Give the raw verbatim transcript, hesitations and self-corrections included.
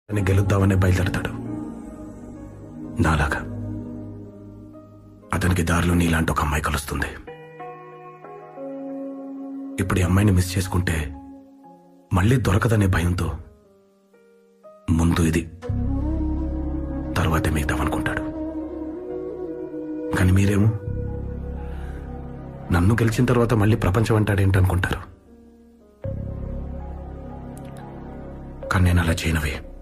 అని గెలుద్దామని బయలుదేరతాడు. నాలాగా అతనికి దారిలో నీలాంటి ఒక అమ్మాయి కలుస్తుంది. ఇప్పుడు ఈ అమ్మాయిని మిస్ చేసుకుంటే మళ్ళీ దొరకదనే భయంతో ముందు ఇది తర్వాతే మిగతామనుకుంటాడు. కానీ మీరేమో నన్ను గెలిచిన తర్వాత మళ్ళీ ప్రపంచం అంటాడేంటనుకుంటారు. కానీ నేను అలా చేయనవే.